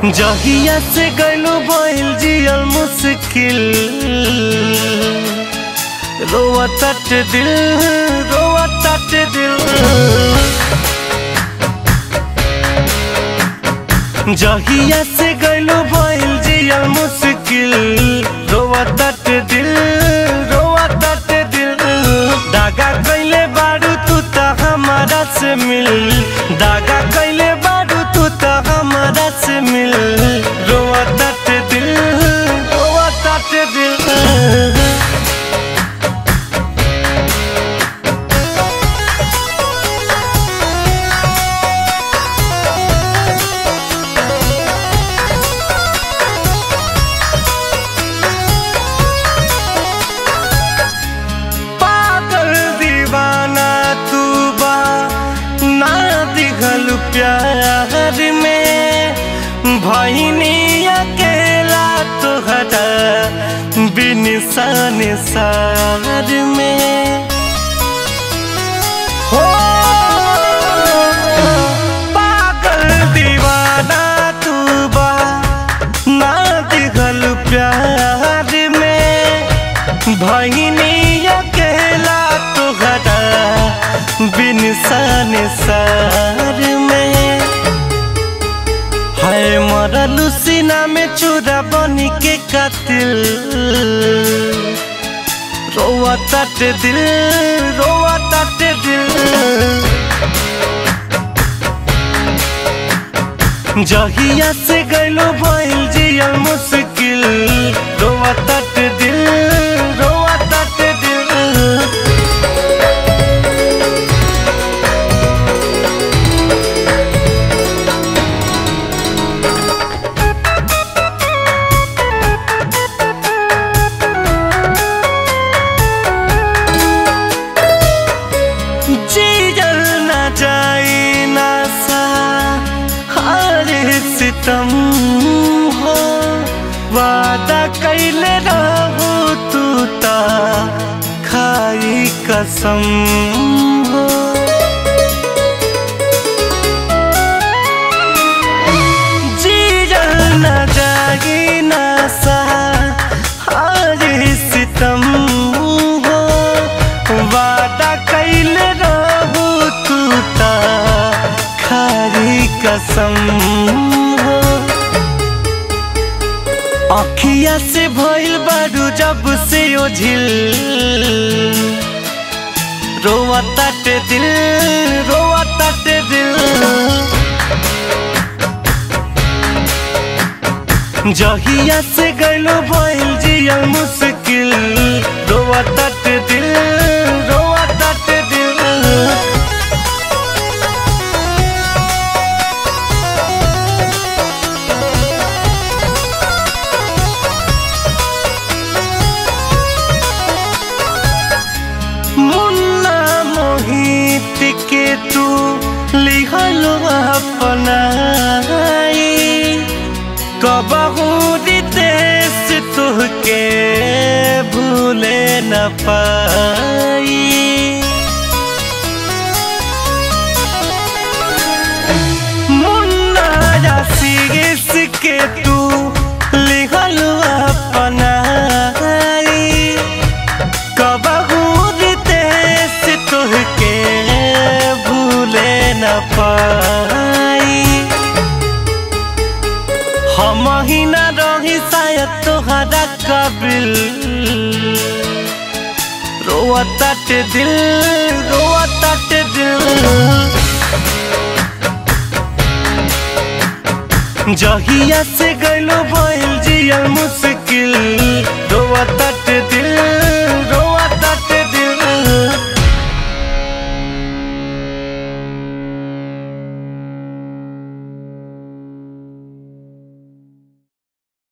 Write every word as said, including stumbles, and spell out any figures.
जहिया से गइलो भइल जियल मुश्किल रोआ तट दिल रोआ तट दिल जहिया से गइलो भइल जियल मुश्किल रोआ तट दिल रोआ तट दिल दागा कइले बारू तू त हमारा से मिल दागा कइले बारू तू त हमारा से मिल रोआ तट दिल रोआ तट दिल प्यार में भइनी अकेला तोहरा बिन सन सार में हो पागल दीवाना तू बा ना दिखल प्यार में भइनी अकेला तोहरा बिन सन सार में हाय मरलू सीना में चूरा बनी के कातिल रोआ तट दिल रोआ तट दिल जहिया से गइलो भइल जियल मुश्किल रोआ तट दिल रोआ तट दिल सितम हो वादा कैले रहू तू ता खाई कसम हो जीजल न जागी न सा हारी सितम हो वादा कैले रहू तू ता खाई कसम अखिया से भइल बारू जब से ओझिल रोआ तट दिल रोआ तट दिल जहिया से गइलो भइल जियल मुश्किल रोआ तट दिल रोआ तट दिल के तू लिखलो अपनाई कबहू रितेश तुहके भूले न पाई मुन्ना यासीस के तू लिखलो अपनाई कबहू रितेश तुहके न पाई हम ही न रही शायद तोहरा काबिल रोआ तट दिल रोआ तट दिल जहिया से गइलो भइल जियल मुश्किल रोआ तट